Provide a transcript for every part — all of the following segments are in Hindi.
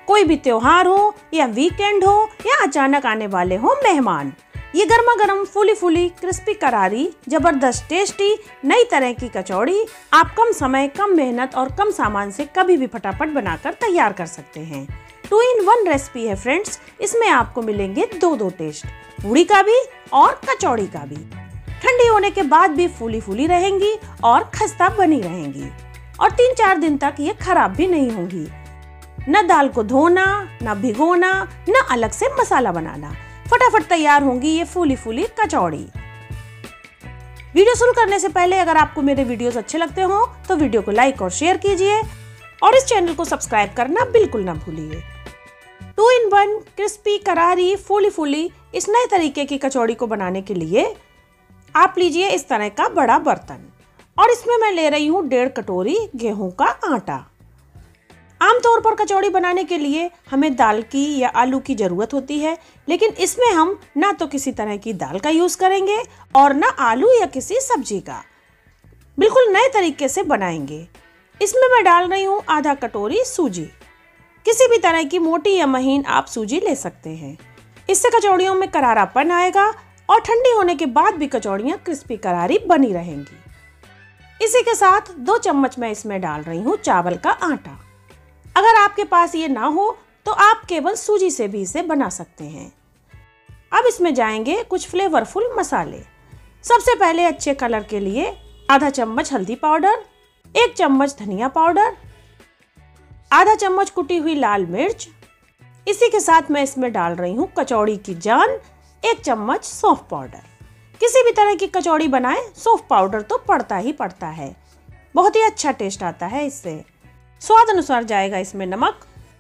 कोई भी त्योहार हो या वीकेंड हो या अचानक आने वाले हो मेहमान, ये गर्मा गर्म फूली फूली क्रिस्पी करारी जबरदस्त टेस्टी नई तरह की कचौड़ी आप कम समय, कम मेहनत और कम सामान से कभी भी फटाफट बनाकर तैयार कर सकते हैं। 2 in 1 रेसिपी है फ्रेंड्स। इसमें आपको मिलेंगे दो टेस्ट, पूड़ी का भी और कचौड़ी का भी। ठंडी होने के बाद भी फूली फूली रहेंगी और खस्ता बनी रहेंगी और 3-4 दिन तक ये खराब भी नहीं होंगी। न दाल को धोना, न भिगोना, न अलग से मसाला बनाना, फटाफट तैयार होंगी ये फूली फूली कचौड़ी। वीडियो शुरू करने से पहले अगर आपको मेरे वीडियोस अच्छे लगते हो तो वीडियो को लाइक और शेयर कीजिए और इस चैनल को सब्सक्राइब करना बिल्कुल ना भूलिए। 2 in 1 क्रिस्पी करारी फूली फूली इस नए तरीके की कचौड़ी को बनाने के लिए आप लीजिए इस तरह का बड़ा बर्तन और इसमें मैं ले रही हूँ 1.5 कटोरी गेहूं का आटा। आमतौर पर कचौड़ी बनाने के लिए हमें दाल की या आलू की जरूरत होती है, लेकिन इसमें हम ना तो किसी तरह की दाल का यूज करेंगे और ना आलू या किसी सब्जी का, बिल्कुल नए तरीके से बनाएंगे। इसमें मैं डाल रही हूँ आधा कटोरी सूजी। किसी भी तरह की मोटी या महीन आप सूजी ले सकते हैं। इससे कचौड़ियों में करारापन आएगा और ठंडी होने के बाद भी कचौड़ियाँ क्रिस्पी करारी बनी रहेंगी। इसी के साथ 2 चम्मच मैं इसमें डाल रही हूँ चावल का आटा। अगर आपके पास ये ना हो तो आप केवल सूजी से भी इसे बना सकते हैं। अब इसमें जाएंगे कुछ फ्लेवरफुल मसाले। सबसे पहले अच्छे कलर के लिए आधा चम्मच हल्दी पाउडर, 1 चम्मच धनिया पाउडर, आधा चम्मच कुटी हुई लाल मिर्च। इसी के साथ मैं इसमें डाल रही हूँ कचौड़ी की जान, 1 चम्मच सौंफ पाउडर। किसी भी तरह की कचौड़ी बनाएं, सौंफ पाउडर तो पड़ता ही पड़ता है, बहुत ही अच्छा टेस्ट आता है इससे। स्वाद अनुसार जाएगा इसमें नमक,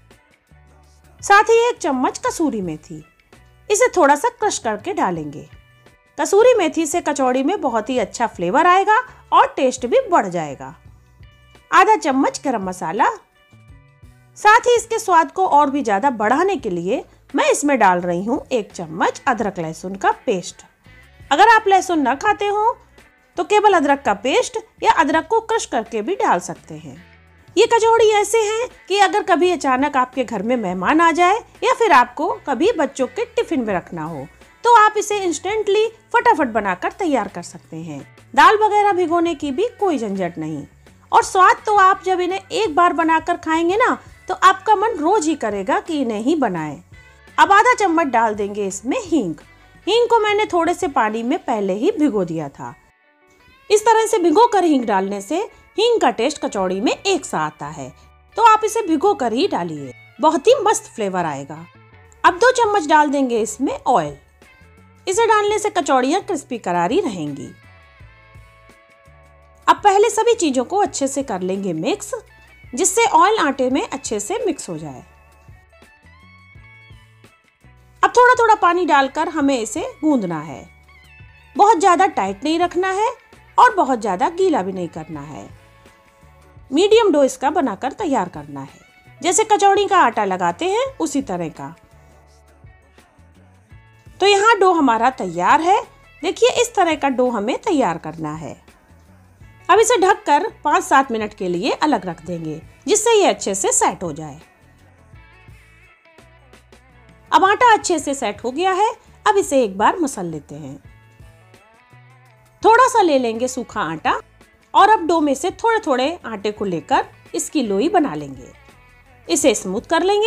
साथ ही 1 चम्मच कसूरी मेथी। इसे थोड़ा सा क्रश करके डालेंगे। कसूरी मेथी से कचौड़ी में बहुत ही अच्छा फ्लेवर आएगा और टेस्ट भी बढ़ जाएगा। आधा चम्मच गरम मसाला, साथ ही इसके स्वाद को और भी ज्यादा बढ़ाने के लिए मैं इसमें डाल रही हूँ 1 चम्मच अदरक लहसुन का पेस्ट। अगर आप लहसुन न खाते हो तो केवल अदरक का पेस्ट या अदरक को क्रश करके भी डाल सकते हैं। ये कचौड़ी ऐसे हैं कि अगर कभी अचानक आपके घर में मेहमान आ जाए या फिर आपको कभी बच्चों के टिफिन में रखना हो तो आप इसे इंस्टेंटली फटाफट बनाकर तैयार कर सकते हैं। दाल वगैरह भिगोने की भी कोई झंझट नहीं और स्वाद तो आप जब इन्हें एक बार बनाकर खाएंगे ना तो आपका मन रोज ही करेगा कि इन्हें ही बनाएं। अब आधा चम्मच डाल देंगे इसमें हींग। हींग को मैंने थोड़े से पानी में पहले ही भिगो दिया था। इस तरह से भिगो कर हींग डालने से हींग का टेस्ट कचौड़ी में एक सा आता है, तो आप इसे भिगो कर ही डालिए, बहुत ही मस्त फ्लेवर आएगा। अब 2 चम्मच डाल देंगे इसमें ऑयल। इसे डालने से कचौड़ियाँ क्रिस्पी करारी रहेंगी। अब पहले सभी चीजों को अच्छे से कर लेंगे मिक्स, जिससे ऑयल आटे में अच्छे से मिक्स हो जाए। अब थोड़ा थोड़ा पानी डालकर हमें इसे गूंदना है। बहुत ज्यादा टाइट नहीं रखना है और बहुत ज्यादा गीला भी नहीं करना है। मीडियम डो इसका बनाकर तैयार करना है, जैसे कचौड़ी का आटा लगाते हैं उसी तरह का। तो यहाँ डो हमारा तैयार है। देखिए इस तरह का डो हमें तैयार करना है। अब इसे ढककर 5-7 मिनट के लिए अलग रख देंगे, जिससे ये अच्छे से सेट हो जाए। अब आटा अच्छे से सेट हो गया है। अब इसे एक बार मसल लेते हैं। थोड़ा सा ले लेंगे सूखा आटा और अब डो में से थोड़े थोड़े आटे को लेकर इसकी लोई बना लेंगे। इसे स्मूथ कर लेंगे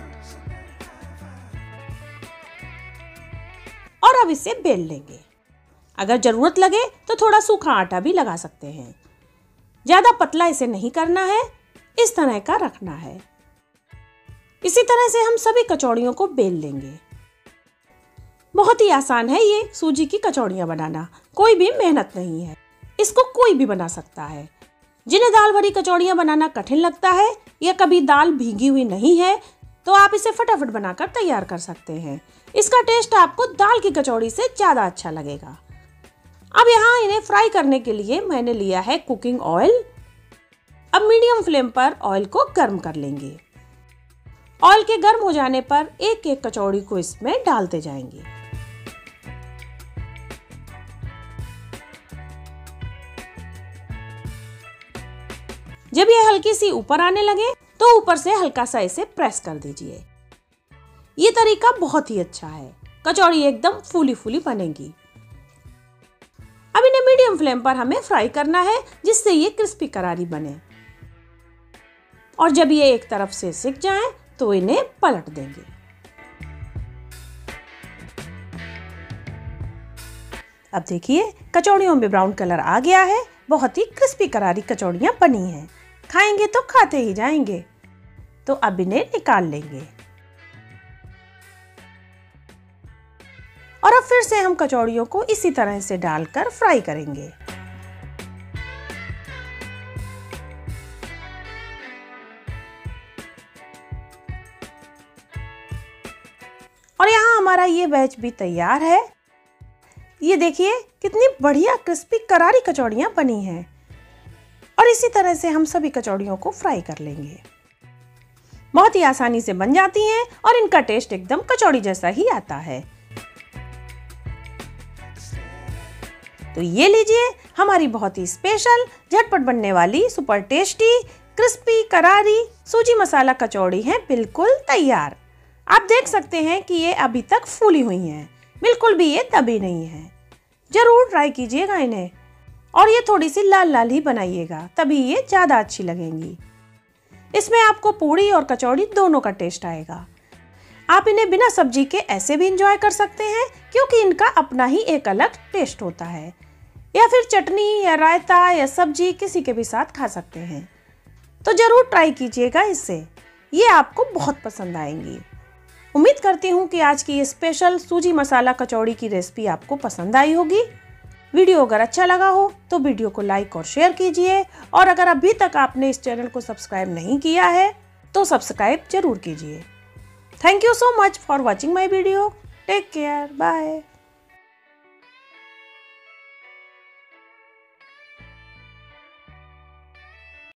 और अब इसे बेल लेंगे। अगर जरूरत लगे तो थोड़ा सूखा आटा भी लगा सकते हैं। ज्यादा पतला इसे नहीं करना है, इस तरह का रखना है। इसी तरह से हम सभी कचौड़ियों को बेल लेंगे। बहुत ही आसान है ये सूजी की कचौड़ियाँ बनाना, कोई भी मेहनत नहीं है। इसको कोई भी बना सकता है। जिन्हें दाल भरी कचौड़ियाँ बनाना कठिन लगता है या कभी दाल भीगी हुई नहीं है तो आप इसे फटाफट बनाकर तैयार कर सकते हैं। इसका टेस्ट आपको दाल की कचौड़ी से ज्यादा अच्छा लगेगा। अब यहाँ इन्हें फ्राई करने के लिए मैंने लिया है कुकिंग ऑयल। अब मीडियम फ्लेम पर ऑयल को गर्म कर लेंगे। ऑयल के गर्म हो जाने पर एक एक कचौड़ी को इसमें डालते जाएंगे। जब ये हल्की सी ऊपर आने लगे तो ऊपर से हल्का सा इसे प्रेस कर दीजिए। ये तरीका बहुत ही अच्छा है, कचौड़ी एकदम फूली फूली बनेगी। अब इन्हें मीडियम फ्लेम पर हमें फ्राई करना है जिससे ये क्रिस्पी करारी बने। और जब ये एक तरफ से सिक जाएं तो इन्हें पलट देंगे। अब देखिए कचौड़ियों में ब्राउन कलर आ गया है। बहुत ही क्रिस्पी करारी कचौड़ियां बनी हैं। खाएंगे तो खाते ही जाएंगे। तो अब इन्हें निकाल लेंगे। और अब फिर से हम कचौड़ियों को इसी तरह से डालकर फ्राई करेंगे। और यहाँ हमारा ये बैच भी तैयार है। ये देखिए कितनी बढ़िया क्रिस्पी करारी कचौड़ियाँ बनी हैं। और इसी तरह से हम सभी कचौड़ियों को फ्राई कर लेंगे। बहुत ही आसानी से बन जाती हैं और इनका टेस्ट एकदम कचौड़ी जैसा ही आता है। तो ये लीजिए हमारी बहुत ही स्पेशल झटपट बनने वाली सुपर टेस्टी क्रिस्पी करारी सूजी मसाला कचौड़ी है बिल्कुल तैयार। आप देख सकते हैं कि ये अभी तक फूली हुई हैं, बिल्कुल भी ये दबी नहीं है। जरूर ट्राई कीजिएगा इन्हें और ये थोड़ी सी लाल लाल ही बनाइएगा, तभी ये ज़्यादा अच्छी लगेंगी। इसमें आपको पूड़ी और कचौड़ी दोनों का टेस्ट आएगा। आप इन्हें बिना सब्जी के ऐसे भी इंजॉय कर सकते हैं क्योंकि इनका अपना ही एक अलग टेस्ट होता है। या फिर चटनी या रायता या सब्जी किसी के भी साथ खा सकते हैं। तो ज़रूर ट्राई कीजिएगा इससे, ये आपको बहुत पसंद आएंगी। उम्मीद करती हूँ कि आज की ये स्पेशल सूजी मसाला कचौड़ी की रेसिपी आपको पसंद आई होगी। वीडियो अगर अच्छा लगा हो तो वीडियो को लाइक और शेयर कीजिए। और अगर अभी तक आपने इस चैनल को सब्सक्राइब नहीं किया है तो सब्सक्राइब जरूर कीजिए। Thank you so much for watching my video. Take care. Bye.